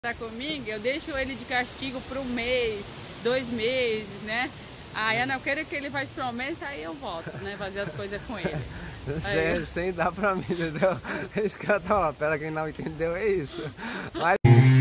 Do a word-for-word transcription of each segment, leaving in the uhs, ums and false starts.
Tá comigo, eu deixo ele de castigo por um mês, dois meses, né? Aí eu não quero que ele faz promessa, aí eu volto, né? Fazer as coisas com ele. Sem, eu... sem dar pra mim, entendeu? Esse cara tá lá, pera, quem não entendeu é isso. Mas...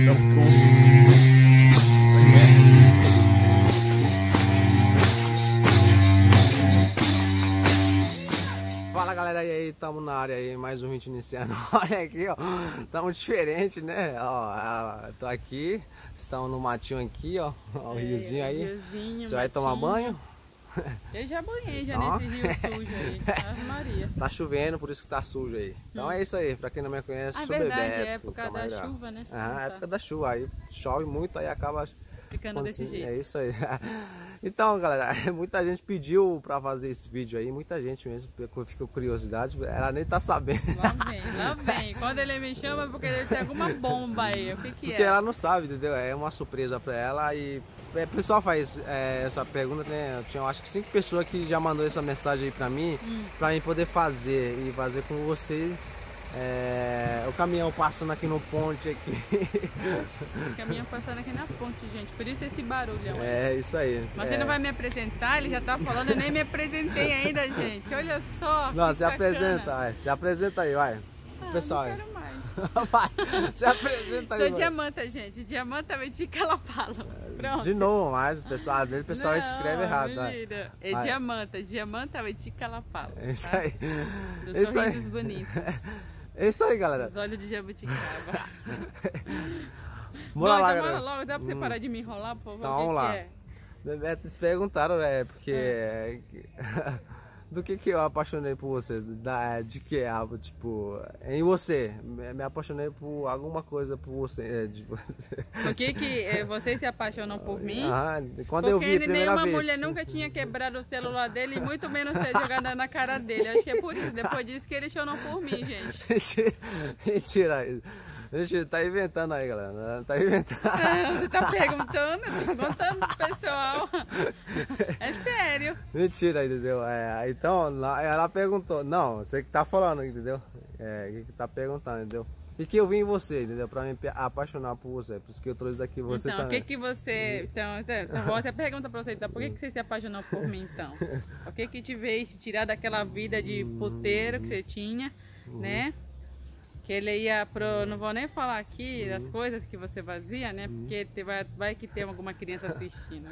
Fala galera, e aí, tamo na área aí, mais um vídeo iniciando. Olha aqui, ó, tamo diferente, né? Ó, tô aqui, estamos no matinho aqui, ó, ó o é, riozinho aí. Riozinho, você vai tomar banho? Eu já banhei já então, nesse rio sujo aí, Ave Maria. Tá chovendo, por isso que tá sujo aí. Então hum. é isso aí, pra quem não me conhece, ah, sou verdade, Bebeto. é época da chuva, né? Aham, é época da chuva, aí chove muito, aí acaba... ficando desse jeito. É isso aí. Então, galera, muita gente pediu pra fazer esse vídeo aí, muita gente mesmo, ficou curiosidade, ela nem tá sabendo. Lá vem, lá vem. Quando ele me chama é porque ele tem alguma bomba aí, o que que é? Porque ela não sabe, entendeu? É uma surpresa pra ela e o pessoal faz é, essa pergunta, né? Eu tinha, eu acho que cinco pessoas que já mandou essa mensagem aí pra mim, hum. pra mim poder fazer e fazer com você. É, o caminhão passando aqui no ponte aqui. O caminhão passando aqui na ponte, gente. Por isso esse barulho. É, isso aí. Mas é. Você não vai me apresentar? Ele já tá falando, eu nem me apresentei ainda, gente. Olha só. Não, se apresenta, vai. Se apresenta aí, vai. Ah, pessoal. Não quero mais. Vai, se apresenta aí. Sou Diamanta, gente. Diamanta Vetica Lapalo. Pronto. De novo, mas o pessoal, às vezes o pessoal não, escreve errado. Mentira. É vai. Diamanta, Diamanta Vetica Lapalo. É isso tá? aí. Dos isso sorrisos aí. bonitos. É isso aí, galera. Os olhos de jabuticaba. Bora Bom, lá, então galera. bora logo. Dá pra você hum. parar de me enrolar, por favor? Então, que vamos lá. Que é? Eles perguntaram, é, porque... É. Do que que eu apaixonei por você? Da, de que, tipo, em você. Me apaixonei por alguma coisa por você. É, de você. Por que que é, vocês se apaixonam por mim? Ah, quando Porque eu vi a primeira nenhuma vez. mulher nunca tinha quebrado o celular dele e muito menos ter jogado na cara dele. Acho que é por isso. Depois disso que eles choram por mim, gente. Mentira, mentira. Mentira, tá inventando aí, galera. Tá inventando. Não, você tá perguntando, eu tô contando pro pessoal. É sério. Mentira, entendeu? É, então, ela perguntou. Não, você que tá falando, entendeu? É, que tá perguntando, entendeu? E que eu vi em você, entendeu? Pra me apaixonar por você. Por isso que eu trouxe aqui você então, também. Então, o que que você... Então, então você pergunta pra você, então, por que que você se apaixonou por mim, então? O que que te fez tirar daquela vida de puteiro que você tinha, né? Que ele ia pro... Não vou nem falar aqui das coisas que você fazia, né? Porque vai, vai que tem alguma criança assistindo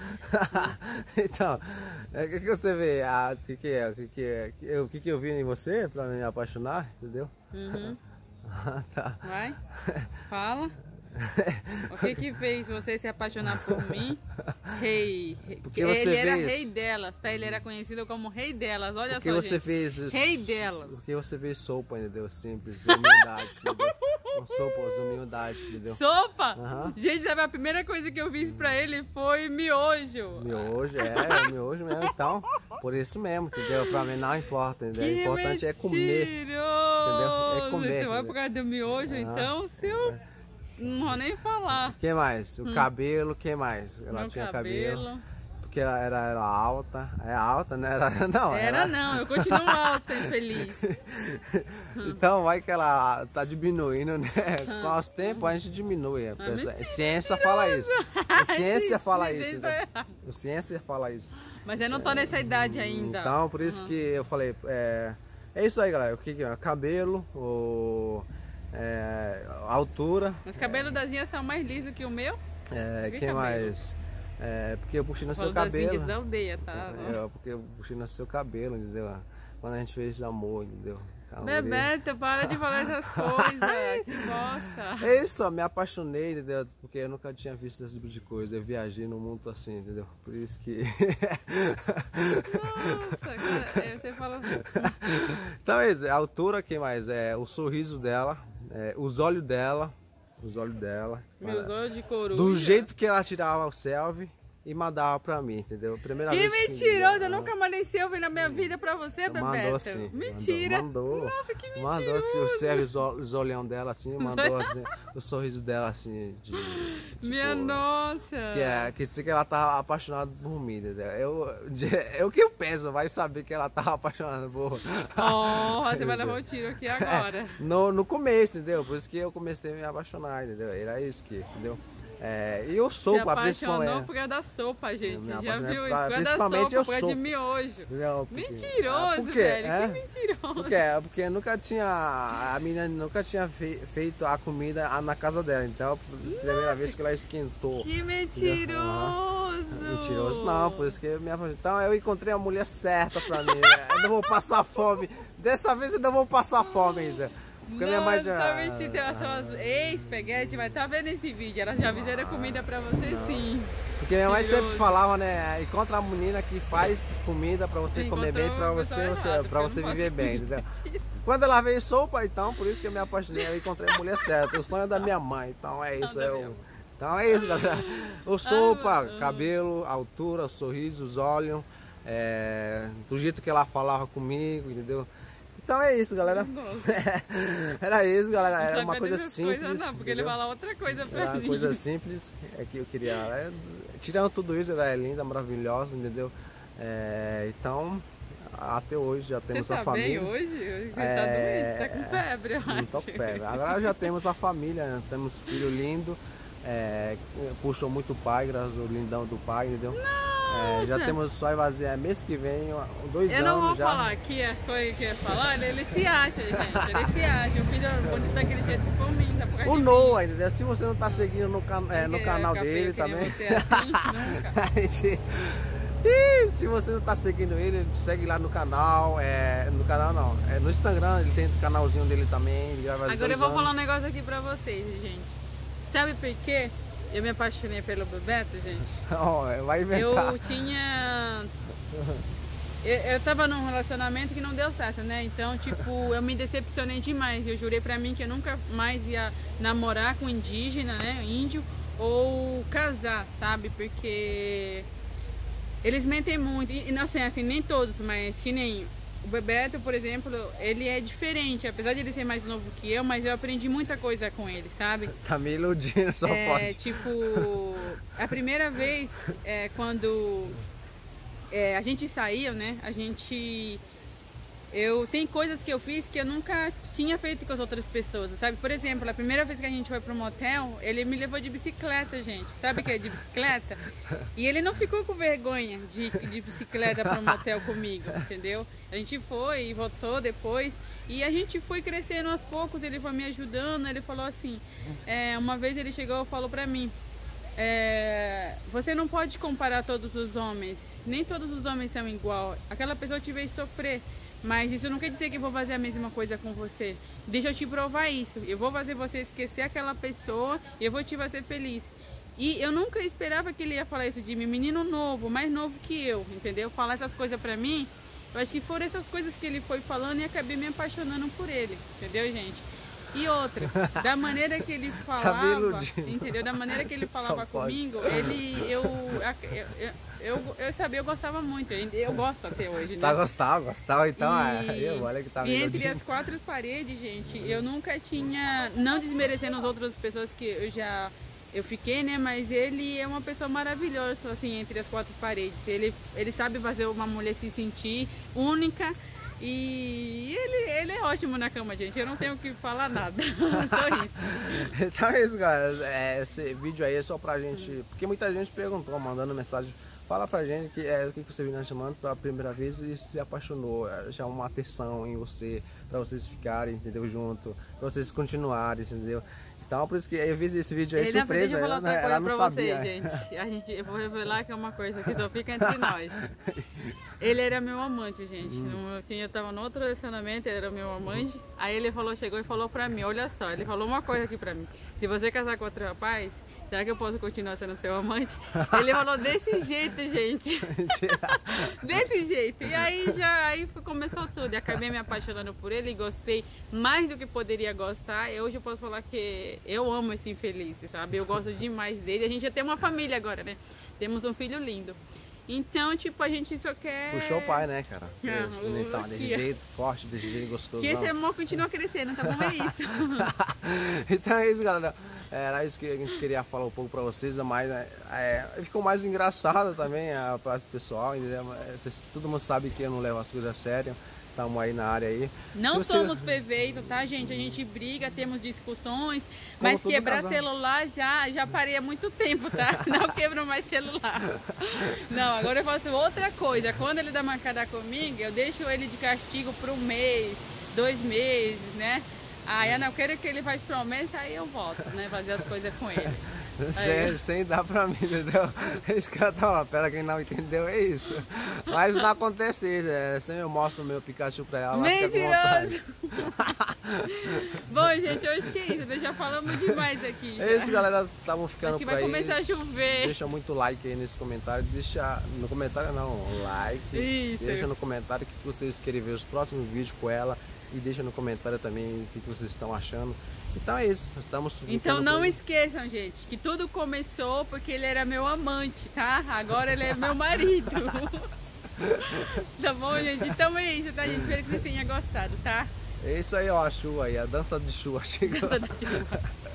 aqui. Então, o que, que você vê? Ah, o que, que é? O que, que, é? O que, que eu vi em você pra me apaixonar, entendeu? Uhum. Ah, tá. Vai, fala. O que que fez você se apaixonar por mim? Rei. Porque ele você era fez... rei delas, tá? Ele era conhecido como rei delas. Olha porque só, você gente. Fez... Rei delas. Porque você fez sopa, entendeu? Simples, humildade, entendeu? Uma sopa, humildade, entendeu? Sopa? Uhum. Gente, sabe, a primeira coisa que eu fiz pra ele foi miojo. Miojo, é, é miojo mesmo. Então, por isso mesmo, entendeu? Pra mim não importa, entendeu? O importante mentiroso. é comer. Entendeu? É comer. Então vai por causa do miojo, uhum. Então, se eu... Não vou nem falar. O que mais? O hum. cabelo, o que mais? Ela Meu tinha cabelo. cabelo. Porque ela era, era alta. É alta, né? Era, não, era ela... não, eu continuo alta e feliz. Então vai que ela tá diminuindo, né? Hum. Com os tempos a gente diminui. A pessoa... mentira, ciência fala isso. A ciência fala isso. Então. A ciência fala isso. Mas eu não tô nessa idade ainda. Então, por isso uhum. que eu falei. É, é isso aí, galera. O que que é? Cabelo, o. É, altura. Os cabelos é, das minhas são mais lisos que o meu. É, quem cabelo? mais? É, porque eu puxei no seu cabelo. Das da aldeia, tá? É, porque eu puxei no seu cabelo, entendeu? Quando a gente fez amor, entendeu? Bebeto, para de falar essas coisas. Que bosta. É isso, eu me apaixonei, entendeu? Porque eu nunca tinha visto esse tipo de coisa. Eu viajei no mundo assim, entendeu? Por isso que. Nossa, cara, você fala. Então é isso, a altura, quem mais? É o sorriso dela. É, os olhos dela, os olhos dela. Meus olhos de coruja. Do jeito que ela tirava o selfie e mandava pra mim, entendeu? Primeira Que vez mentiroso, que... eu nunca mandei selfie na minha vida pra você, Bebeto. Mandou sim. Mentira. Mandou. Nossa, que mentiroso. Mandou assim, o sério, os, os olhão dela assim, mandou assim, o sorriso dela assim, de... Tipo, minha nossa. Que é, quer dizer que ela tava apaixonada por mim, entendeu? Eu, eu que eu penso, vai saber que ela tava apaixonada por... Oh, você vai levar um tiro aqui agora. É, no, no começo, entendeu? Por isso que eu comecei a me apaixonar, entendeu? Era isso que, entendeu? É, e eu sou, se apaixonou é, por causa da sopa, gente. Já viu isso? Pra, por causa da sopa, por causa de miojo. Não, porque, mentiroso, porque, velho. é? Que mentiroso. Porque, porque nunca tinha. A menina nunca tinha fe, feito a comida na casa dela. Então, a primeira Nossa, vez que ela esquentou. Que mentiroso! Uhum. Mentiroso não, por isso que eu me apaixonei. Então eu encontrei a mulher certa pra mim. Eu não vou passar fome. Dessa vez eu não vou passar fome ainda. Porque Nossa, minha mãe já... tá mentindo, são as ex-peguete, vai estar tá vendo esse vídeo, elas já avisaram a comida pra você não. Sim. Porque minha mãe sempre falava, né, encontra a menina que faz comida pra você comer bem, pra você, você, errado, pra você viver bem, entendeu? Quando ela veio sopa, então, por isso que eu me apaixonei, eu encontrei a mulher certa, o sonho é da minha mãe, então é isso. Eu... Então é isso, galera. O sopa, cabelo, altura, o sorriso, os olhos, é... do jeito que ela falava comigo, entendeu? Então é isso, galera. Era isso, galera. Era uma coisa simples. Coisa não, porque entendeu? ele fala outra coisa pra Era mim. Uma coisa simples é que eu queria. É, tirando tudo isso, ela é linda, maravilhosa, entendeu? É, então, até hoje já temos Você a tá família. Bem hoje? Você é, tá doente? Tá com febre, eu não acho. Tô com febre. Agora já temos a família, né? Temos filho lindo. É, puxou muito o pai, graças ao lindão do pai, entendeu? É, já temos só vazia mês que vem, dois eu anos já. Eu não vou falar que é coisa que ia falar, ele, ele se acha, gente, ele se acha. O filho bonito daquele jeito por mim, tá por causa O Noah, entendeu? Se você não tá seguindo no, can, é, no canal dele também. Você assim, nunca. gente, e se você não tá seguindo ele, segue lá no canal, é, no canal não, é no Instagram, ele tem o canalzinho dele também. Ele Agora eu vou anos. falar um negócio aqui pra vocês, gente. Sabe por quê? Eu me apaixonei pelo Bebeto, gente. Oh, vai inventar. Eu tinha... Eu, eu tava num relacionamento que não deu certo, né? Então, tipo, eu me decepcionei demais. Eu jurei pra mim que eu nunca mais ia namorar com indígena, né? Índio. Ou casar, sabe? Porque... eles mentem muito. E, não sei, assim, nem todos, mas que nem... O Bebeto, por exemplo, ele é diferente, apesar de ele ser mais novo que eu, mas eu aprendi muita coisa com ele, sabe? Tá me iludindo, só é, pode. Tipo, a primeira vez, é, quando é, a gente saiu, né, a gente... Eu, tem coisas que eu fiz que eu nunca tinha feito com as outras pessoas, sabe? Por exemplo, a primeira vez que a gente foi pro motel, ele me levou de bicicleta, gente. Sabe o que é de bicicleta? E ele não ficou com vergonha de, de bicicleta pro motel comigo, entendeu? A gente foi e voltou depois. E a gente foi crescendo aos poucos, ele foi me ajudando. Ele falou assim, é, uma vez ele chegou e falou pra mim, é, você não pode comparar todos os homens, nem todos os homens são igual. Aquela pessoa te veio sofrer. Mas isso não quer dizer que eu vou fazer a mesma coisa com você. Deixa eu te provar isso. Eu vou fazer você esquecer aquela pessoa e eu vou te fazer feliz. E eu nunca esperava que ele ia falar isso de mim. Menino novo, mais novo que eu, entendeu? Falar essas coisas pra mim. Eu acho que foram essas coisas que ele foi falando e acabei me apaixonando por ele. Entendeu, gente? E outra, da maneira que ele falava, entendeu? Da maneira que ele falava comigo, ele, eu, eu, eu, eu, eu sabia, eu gostava muito, eu gosto até hoje, né? Tá gostava, gostava, então, e, é, eu, olha que tá E entre as quatro paredes, gente, eu nunca tinha, não desmerecendo as outras pessoas que eu já, eu fiquei, né? Mas ele é uma pessoa maravilhosa, assim, entre as quatro paredes. Ele, ele sabe fazer uma mulher se sentir única. E ele, ele é ótimo na cama, gente. Eu não tenho que falar nada. Só isso. Então é isso, galera. É, esse vídeo aí é só pra gente. Porque muita gente perguntou, mandando mensagem. Fala pra gente que é o que você viu chamando pela primeira vez e se apaixonou. Já uma atenção em você, pra vocês ficarem, entendeu? Junto, pra vocês continuarem, entendeu? Então, por isso que eu vi esse vídeo aí Ele surpresa, ela, ela, ela não sabia. Vocês, gente. A gente, eu vou revelar que é uma coisa que só fica entre nós. Ele era meu amante, gente. Hum. Eu, tinha, eu tava no outro relacionamento, ele era meu amante. Aí ele falou, chegou e falou pra mim, olha só, ele falou uma coisa aqui pra mim. Se você casar com outro rapaz, será que eu posso continuar sendo seu amante? Ele falou desse jeito, gente. Desse jeito. E aí já aí começou tudo. E acabei me apaixonando por ele e gostei mais do que poderia gostar. E hoje eu posso falar que eu amo esse infeliz, sabe? Eu gosto demais dele. A gente já tem uma família agora, né? Temos um filho lindo. Então, tipo, a gente só quer... Puxou o pai, né, cara? Ah, Ele tá desse jeito, forte, desse jeito gostoso. Que esse amor continua crescendo, tá bom? É isso. Então é isso, galera. Era isso que a gente queria falar um pouco pra vocês, mas é, ficou mais engraçado também a parte pessoal. Vocês, todo mundo sabe que eu não levo as coisas a sério. Estamos aí na área aí. Não você... somos perfeitos, tá, gente? A gente briga, temos discussões, Como mas quebrar casal. celular já, já parei há muito tempo, tá? Não quebro mais celular. Não, agora eu faço outra coisa. Quando ele dá mancada comigo, eu deixo ele de castigo por um mês, dois meses, né? Aí eu não quero que ele faz promessa, aí eu volto, né? Fazer as coisas com ele. Sem, sem dar pra mim, entendeu? Esse cara tá lá, pera, quem não entendeu é isso. Mas não acontece isso, é, sempre eu mostro o meu Pikachu pra ela. Mentiroso! Bom, gente, hoje que é isso, nós já falamos demais aqui. Já. É isso, galera, estavam ficando Acho que por vai aí. começar a chover. Deixa muito like aí nesse comentário, deixa no comentário não, like. Isso. Deixa no comentário o que vocês querem ver os próximos vídeos com ela. E deixa no comentário também o que vocês estão achando. Então é isso, estamos... Então não esqueçam, gente, que tudo começou porque ele era meu amante, tá? Agora ele é meu marido. Tá bom, gente? Então é isso, tá, gente? Espero que vocês tenham gostado, tá? É isso aí, ó, a chuva aí, a dança de chuva chegou. Dança de chuva.